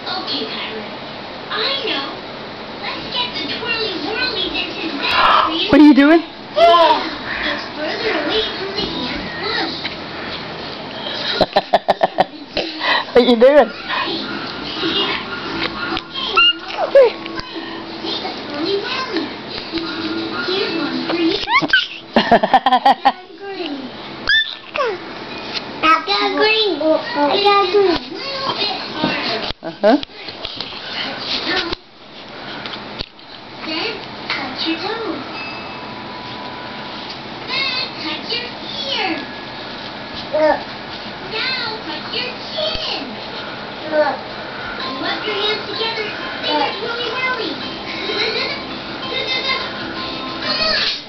Okay, Pirate. I know. Let's get the twirly whirlies into that for you. What are you doing? It's further away from the ant bush. What are you doing? Okay. Take a twirly whirly. Here's one for you. I got green. I got green. A little bit harder. Uh-huh. Then touch your toes. Then touch your ear. Now touch your chin. And rub your hands together. Make a twirly whirly. Come on.